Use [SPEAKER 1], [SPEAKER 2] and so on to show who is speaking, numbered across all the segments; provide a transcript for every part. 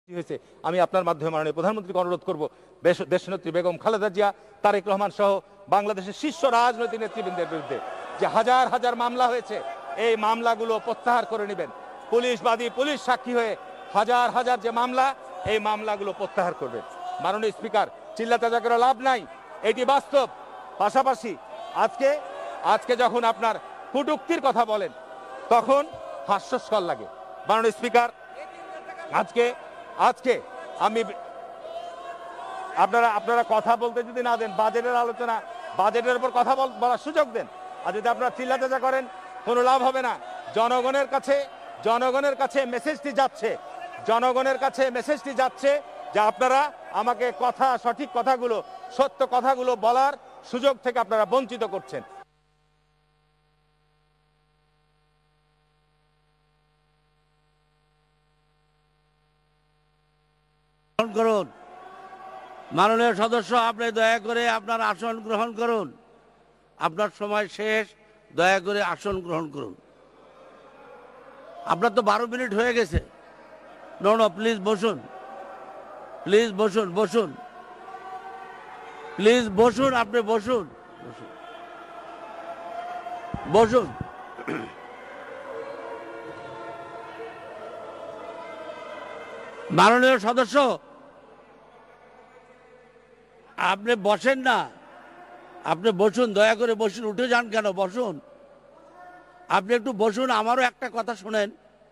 [SPEAKER 1] হয়েছে। আমি আপনার মাধ্যমে মাননীয় প্রধানমন্ত্রীকে অনুরোধ করব দেশনেত্রী বেগম খালেদা জিয়া, তারেক রহমান সহ বাংলাদেশের শীর্ষ রাজনৈতিক নেতৃবৃন্দের বিরুদ্ধে যে হাজার হাজার মামলা হয়েছে, এই মামলাগুলো প্রত্যাহার করে নেবেন। পুলিশ বাদী, পুলিশ সাক্ষী হয়ে হাজার হাজার যে মামলা, এই মামলাগুলো প্রত্যাহার করবেন। মাননীয় স্পিকার, চিল্লাচাচা করে লাভ নাই, এটি বাস্তব। পাশাপাশি আজকে যখন আপনার কটূক্তির কথা বলেন তখন হাস্যস্কর লাগে। মাননীয় স্পিকার, আজকে আমি আপনারা কথা বলতে যদি না দেন, বাজেটের আলোচনা, বাজেটের উপর কথা বলার সুযোগ দেন। আর যদি আপনারা চিল্লাচাচা করেন কোনো লাভ হবে না। জনগণের কাছে মেসেজটি যাচ্ছে যে আপনারা আমাকে সঠিক কথাগুলো, সত্য কথাগুলো বলার সুযোগ থেকে আপনারা বঞ্চিত করছেন।
[SPEAKER 2] করুন। মাননীয় সদস্য, আপনি দয়া করে আপনার আসন গ্রহণ করুন। আপনার সময় শেষ, দয়া করে আসন গ্রহণ করুন। আপনার তো 12 মিনিট হয়ে গেছে। নো, প্লিজ বসুন, প্লিজ বসুন, প্লিজ বসুন, আপনি বসুন। মাননীয় সদস্য, আপনি বসেন না, আপনি বসুন, দয়া করে বসুন। উঠে যান কেন? বসুন, আপনি একটু বসুন। আমারও একটা কথা শোনেন।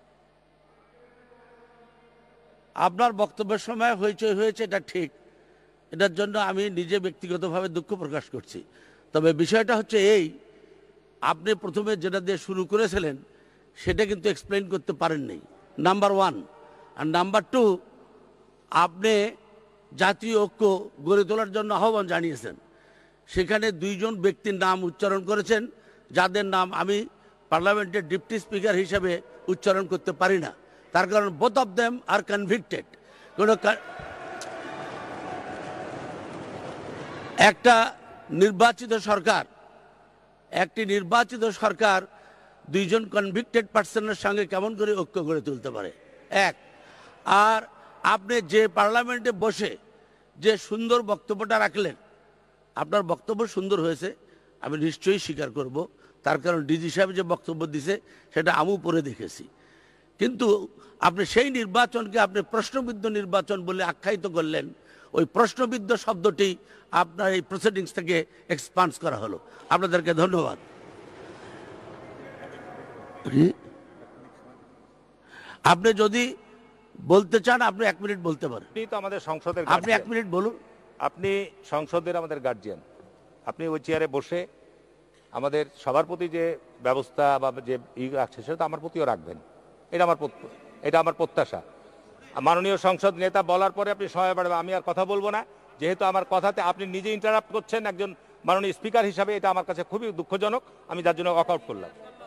[SPEAKER 2] আপনার বক্তব্যের সময় হইচই হয়েছে, এটা ঠিক, এটার জন্য আমি নিজে ব্যক্তিগতভাবে দুঃখ প্রকাশ করছি। তবে বিষয়টা হচ্ছে এই, আপনি প্রথমে যেটা দিয়ে শুরু করেছিলেন সেটা কিন্তু এক্সপ্লেইন করতে পারেননি, নাম্বার 1। আর নাম্বার 2, আপনি জাতীয় ঐক্য গড়ে তোলার জন্য আহ্বান জানিয়েছেন। সেখানে 2 জন ব্যক্তির নাম উচ্চারণ করেছেন, যাদের নাম আমি পার্লামেন্টের ডিপটি স্পিকার হিসেবে উচ্চারণ করতে পারি না। তার কারণ both of them are convicted. একটি নির্বাচিত সরকার 2 জন কনভিক্টেড পার্সনের সঙ্গে কেমন করে ঐক্য গড়ে তুলতে পারে? এক। আর আপনি যে পার্লামেন্টে বসে যে সুন্দর বক্তব্যটা রাখলেন, আপনার বক্তব্য সুন্দর হয়েছে, আমি নিশ্চয়ই স্বীকার করব। তার কারণ ডিজি সাহেব যে বক্তব্য দিছে সেটা আমিও পড়ে দেখেছি। কিন্তু আপনি সেই নির্বাচনকে আপনি প্রশ্নবিদ্ধ নির্বাচন বলে আখ্যায়িত করলেন। ওই প্রশ্নবিদ্ধ শব্দটি আপনার এই প্রসিডিংস থেকে এক্সপান্স করা হলো। আপনাদেরকে ধন্যবাদ। আপনি যদি বলতে চান আপনি 1 মিনিট বলতে পারেন।
[SPEAKER 1] আপনি তো আমাদের সংসদের,
[SPEAKER 2] আপনি 1 মিনিট বলুন।
[SPEAKER 1] আপনি সংসদের আমাদের গার্জিয়ান। আপনি ওই চেয়ারে বসে আমাদের সবার প্রতি যে ব্যবস্থা বা যে রাখছে সেটা তো আমার প্রতিও রাখবেন, এটা আমার প্রত্যাশা। মাননীয় সংসদ নেতা বলার পরে আপনি সময় বাড়বে, আমি আর কথা বলবো না। যেহেতু আমার কথাতে আপনি নিজে ইন্টারাপ্ট করছেন একজন মাননীয় স্পিকার হিসাবে, এটা আমার কাছে খুবই দুঃখজনক। আমি যার জন্য ওয়াক আউট করলাম।